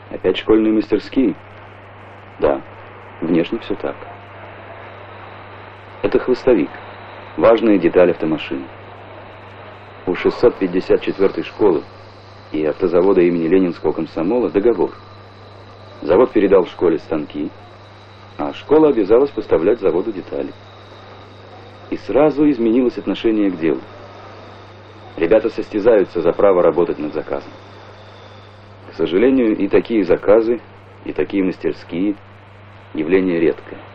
Опять школьные мастерские? Да, внешне все так. Это хвостовик. Важная деталь автомашины. У 654-й школы и автозавода имени Ленинского комсомола договор. Завод передал школе станки, а школа обязалась поставлять заводу детали. И сразу изменилось отношение к делу. Ребята состязаются за право работать над заказом. К сожалению, и такие заказы, и такие мастерские явление редкое.